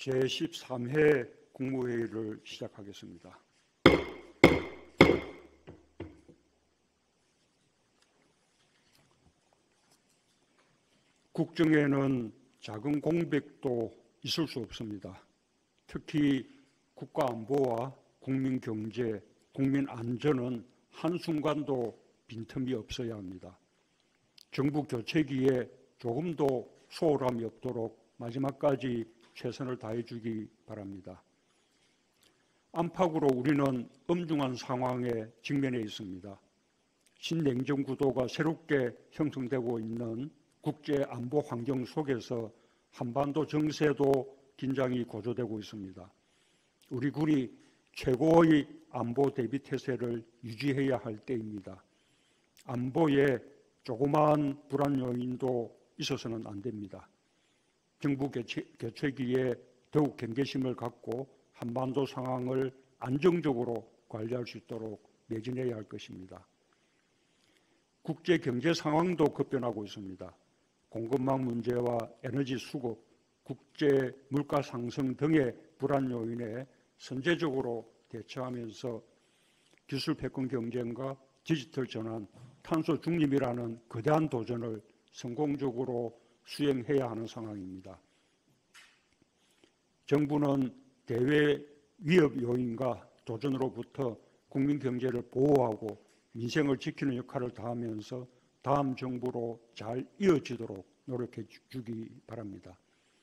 제13회 국무회의를 시작하겠습니다. 국정에는 작은 공백도 있을 수 없습니다. 특히 국가안보와 국민경제, 국민안전은 한순간도 빈틈이 없어야 합니다. 정부 교체기에 조금도 소홀함이 없도록 마지막까지 최선을 다해주기 바랍니다. 안팎으로 우리는 엄중한 상황에 직면해 있습니다. 신냉전 구도가 새롭게 형성되고 있는 국제안보 환경 속에서 한반도 정세도 긴장이 고조되고 있습니다. 우리 군이 최고의 안보 대비 태세를 유지해야 할 때입니다. 안보에 조그마한 불안 요인도 있어서는 안 됩니다. 정부 교체기에 더욱 경계심을 갖고 한반도 상황을 안정적으로 관리할 수 있도록 매진해야 할 것입니다. 국제 경제 상황도 급변하고 있습니다. 공급망 문제와 에너지 수급, 국제 물가 상승 등의 불안 요인에 선제적으로 대처하면서 기술 패권 경쟁과 디지털 전환, 탄소 중립이라는 거대한 도전을 성공적으로 수행해야 하는 상황입니다. 정부는 대외 위협 요인과 도전으로부터 국민 경제를 보호하고 민생을 지키는 역할을 다하면서 다음 정부로 잘 이어지도록 노력해 주기 바랍니다.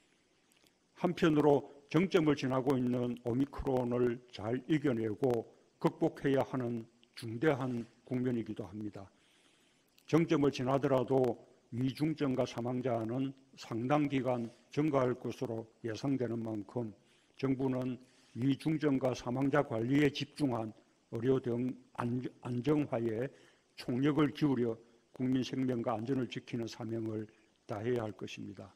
한편으로 정점을 지나고 있는 오미크론을 잘 이겨내고 극복해야 하는 중대한 국면이기도 합니다. 정점을 지나더라도 위중증과 사망자는 상당 기간 증가할 것으로 예상되는 만큼 정부는 위중증과 사망자 관리에 집중한 의료 등 안정화에 총력을 기울여 국민 생명과 안전을 지키는 사명을 다해야 할 것입니다.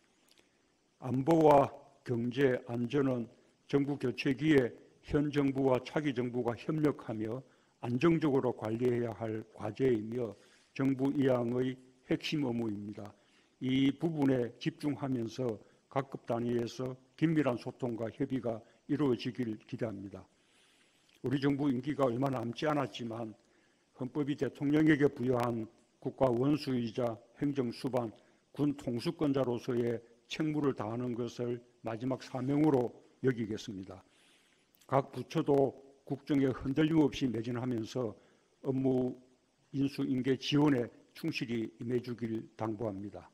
안보와 경제, 안전은 정부 교체기에 현 정부와 차기 정부가 협력하며 안정적으로 관리해야 할 과제이며 정부 이항의 핵심 업무입니다. 이 부분에 집중하면서 각급 단위에서 긴밀한 소통과 협의가 이루어지길 기대합니다. 우리 정부 임기가 얼마 남지 않았지만 헌법이 대통령에게 부여한 국가 원수이자 행정수반, 군 통수권자로서의 책무를 다하는 것을 마지막 사명으로 여기겠습니다. 각 부처도 국정에 흔들림 없이 매진하면서 업무 인수인계 지원에 충실히 임해주길 당부합니다.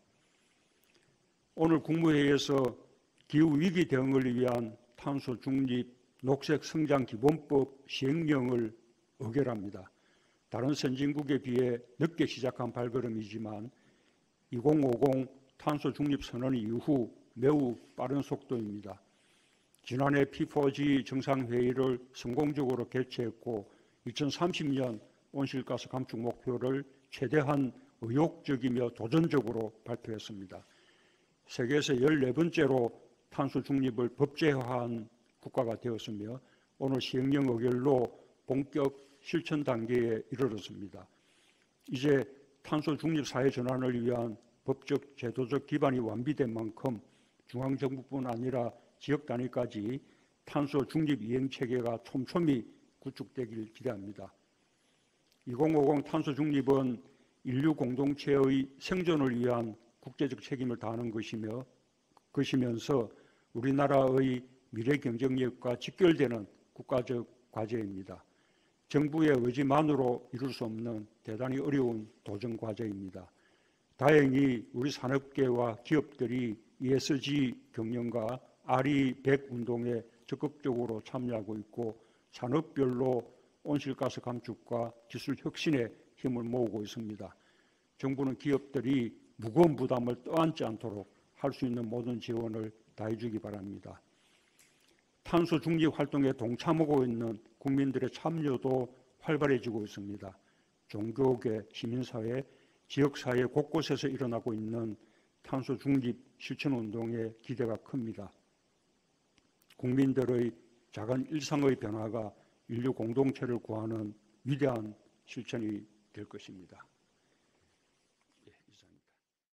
오늘 국무회의에서 기후위기 대응을 위한 탄소 중립 녹색 성장 기본법 시행령을 의결합니다. 다른 선진국에 비해 늦게 시작한 발걸음이지만 2050 탄소 중립 선언 이후 매우 빠른 속도입니다. 지난해 P4G 정상회의를 성공적으로 개최했고 2030년 온실가스 감축 목표를 최대한 의욕적이며 도전적으로 발표했습니다. 세계에서 14번째로 탄소 중립을 법제화한 국가가 되었으며 오늘 시행령 의결로 본격 실천 단계에 이르렀습니다. 이제 탄소 중립 사회 전환을 위한 법적, 제도적 기반이 완비된 만큼 중앙정부뿐 아니라 지역 단위까지 탄소 중립 이행 체계가 촘촘히 구축되길 기대합니다. 2050 탄소 중립은 인류 공동체의 생존을 위한 국제적 책임을 다하는 것이면서 우리나라의 미래 경쟁력과 직결되는 국가적 과제입니다. 정부의 의지만으로 이룰 수 없는 대단히 어려운 도전 과제입니다. 다행히 우리 산업계와 기업들이 ESG 경영과 RE100 운동에 적극적으로 참여하고 있고 산업별로 온실가스 감축과 기술 혁신에 힘을 모으고 있습니다. 정부는 기업들이 무거운 부담을 떠안지 않도록 할 수 있는 모든 지원을 다해주기 바랍니다. 탄소 중립 활동에 동참하고 있는 국민들의 참여도 활발해지고 있습니다. 종교계, 시민사회, 지역사회 곳곳에서 일어나고 있는 탄소 중립 실천운동의 기대가 큽니다. 국민들의 작은 일상의 변화가 인류 공동체를 구하는 위대한 실천이 될 것입니다.